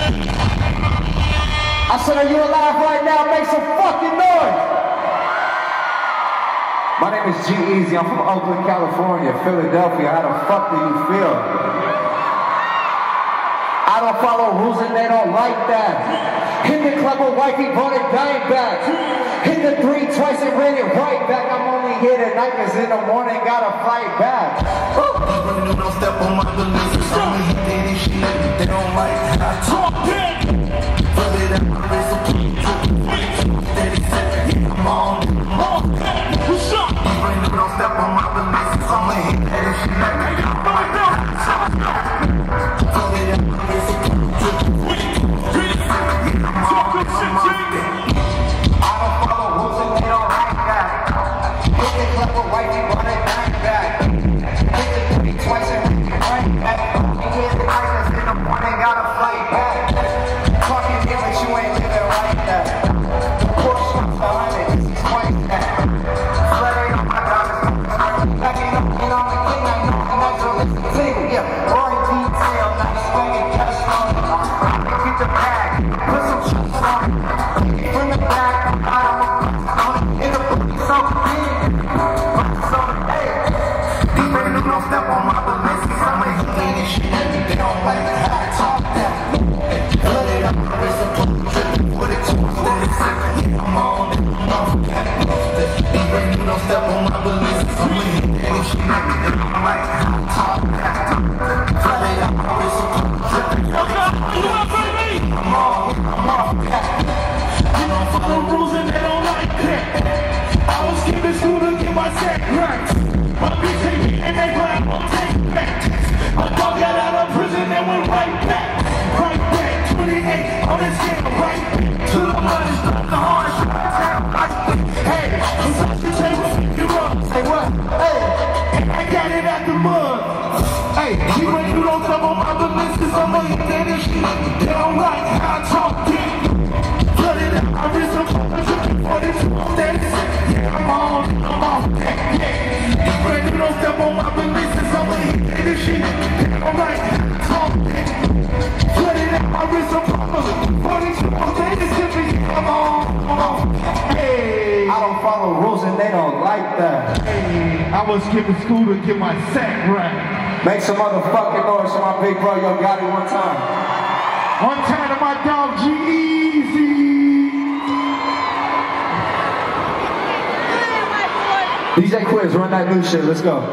I said, are you alive right now? Make some fucking noise! My name is G-Eazy. I'm from Oakland, California, Philadelphia. How the fuck do you feel? I don't follow rules and they don't like that. Hit the club with wifey, brought it bang back. Hit the 3 twice and ran it right back. I'm only here tonight cause in the morning gotta fight back. Don't step on my beliefs. They don't like how I talk. What's up? Don't step on my beliefs. I'ma hit that if she let me go. I don't follow rules and they don't like that. Hit the club with wifey, run it back back. Hit the 3 twice and ran it right back. You get the tightness in the morning, gotta fight back. Talking here, but you ain't living like that. The Porsche shots behind it, this is twice that. Flaring on my diamonds, backing up, and I'm the king, I know, and that's a listen single, yeah. Roy detail, nice swinging, cash on it. Get the bag, put some shoes on it. Bring it back, I don't in the booty, so big. So, hey, these niggas don't step on my beliefs. I'ma hit this shit, they don't like how I talk that. Put it up, it's a book, put it to the city. I'm on it, I'm off that. These niggas don't step on my beliefs. I'ma hit this shit, they don't like how I talk that. Put it up, it's a book, I'm off that. I don't follow rules and they don't like that. I was skipping school to get my sack right. My bitch hate me and they glad I'm taking back. My dog got out of prison and went right back. Right back, 28 on this game, right back. To the money, the hard shit, right back. Hey, I'm such a table, you up. Say what? Hey, I got it out the mud. Hey, you ain't you don't step on my beliefs cause I'm a hit that and shit. They don't like how I talk dick. Flooded out my wrist, I'm tripping for this shit. Yeah, I'm on that, yeah. You ain't you don't step on my beliefs cause I'm a hit that and shit. They don't like how I talk dick. Flooded out my wrist, I'm tripping for this shit. I'm on that, hey. I don't follow rules and they don't like that. Hey, I was skipping school to get my sack right. Make some motherfucking noise for my big bro, yo, Gotti, one time. One time to my dog, G-Eazy. DJ Quiz, run that new shit, let's go.